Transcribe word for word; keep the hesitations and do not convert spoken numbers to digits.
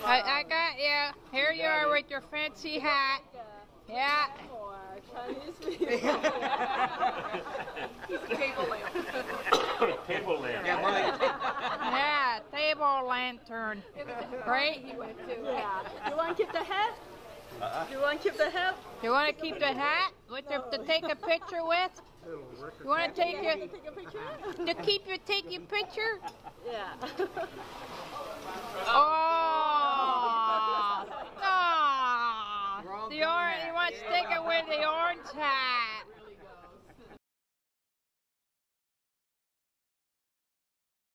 I, I got you. Here you are with your fancy hat. Yeah. Chinese people. He's a table lamp. Table lamp. Yeah, table lantern. Right? Yeah. You want to keep the hat? Uh-uh. You want to keep the hat? You want to keep the hat with the, to take a picture with? You want to take your take a picture? to keep your take your picture? Yeah. Oh.